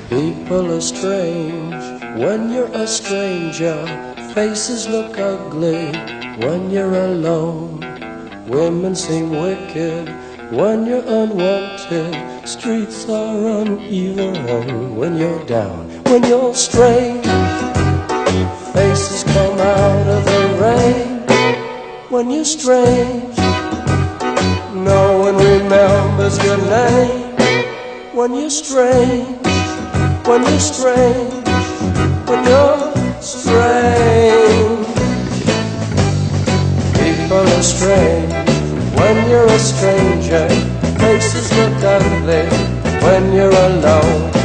People are strange when you're a stranger. Faces look ugly when you're alone. Women seem wicked when you're unwanted. Streets are uneven when you're down. When you're strange, faces come out of the rain. When you're strange, no one remembers your name. When you're strange, when you're strange, when you're strange. People are strange when you're a stranger. Faces look ugly when you're alone.